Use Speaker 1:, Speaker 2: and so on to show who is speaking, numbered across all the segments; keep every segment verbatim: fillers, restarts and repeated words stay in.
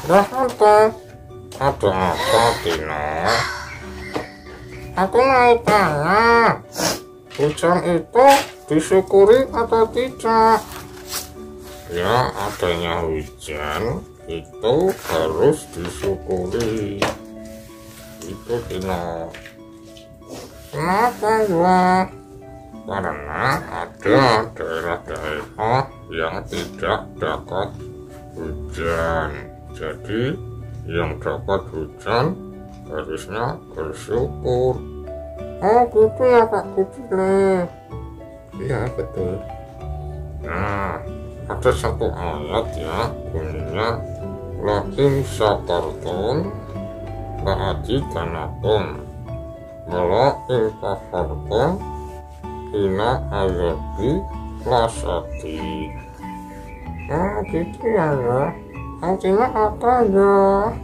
Speaker 1: Dah untung. Ada apa, Tino? Aku naik tanya. Hujan itu disyukuri atau tidak? Ya, adanya hujan itu harus disyukuri. Itu, Tino. Kenapa gua? Karena ada daerah-daerah yang tidak dapat hujan. Jadi yang dapat hujan harusnya bersyukur. Oh gitu ya Kak Kucile. Iya betul. Nah, ada satu ayat ya, bunyinya la in syakartum la azidannakum wa la in kafartum inna azabi lasyadid. Ah gitu ya ya. Artinya apa ya?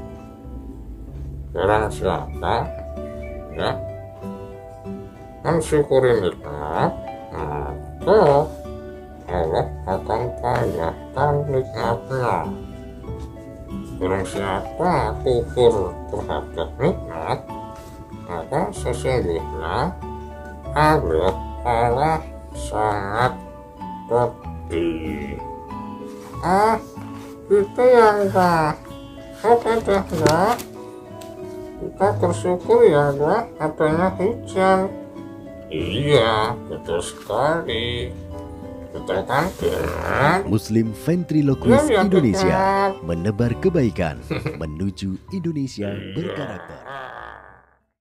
Speaker 1: Barang siapa ya mensyukuri nikmat, maka Allah akan tanyakan nikmatnya. Barang siapa kufur terhadap nikmat, maka sesungguhnya Allah Allah sangat pedih. Ah, itu ya enggak. Oke deh ya. Kita bersyukur ya enggak adanya hujan. Iya, betul sekali. Betul kan? Ya.
Speaker 2: Muslim Ventriloquist
Speaker 1: Ya, ya,
Speaker 2: Indonesia
Speaker 1: betul.
Speaker 2: menebar kebaikan menuju Indonesia berkarakter.
Speaker 1: Iya.